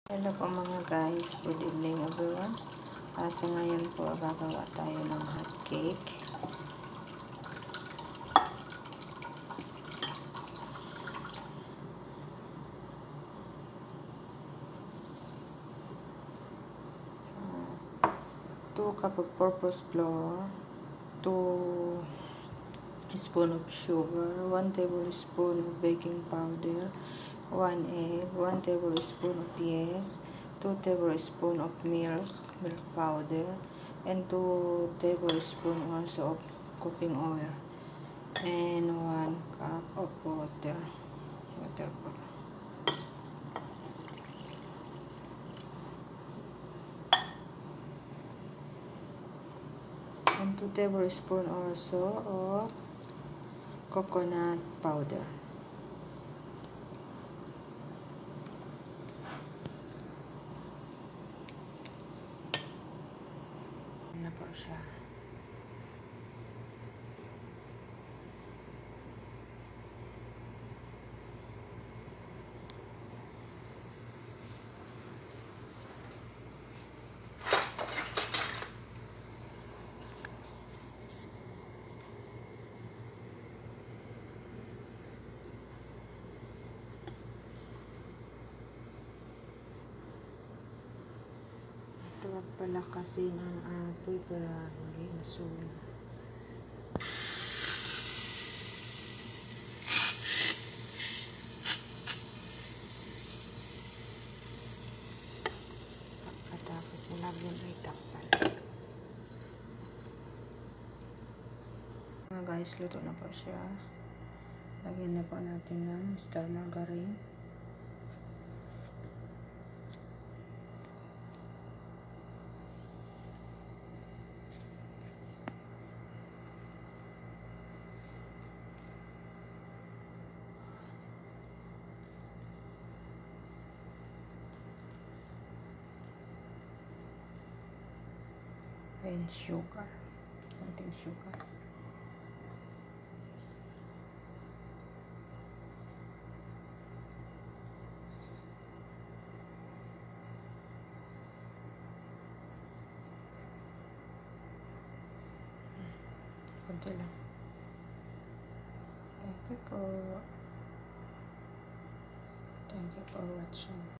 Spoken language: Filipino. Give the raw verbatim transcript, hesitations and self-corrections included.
Hello po mga guys, good evening everyone. Uh, so ngayon po gagawa tayo ng hot cake. Uh, two cup of purpose flour, two spoon of sugar, one tablespoon of baking powder, one egg, one tablespoon of yeast, two tablespoons of milk, milk powder, and two tablespoons also of cooking oil, and one cup of water. Water po. And two tablespoons also of coconut powder. Na po siya. Huwag pala kasi ng apoy para hindi nasunog. Pagkatapos nilagyan ay takpan. Mga guys, luto na po siya. Lagyan na po natin ng star margarine. And sugar. Konting sugar. Konti lang. Thank you po. Thank you for watching.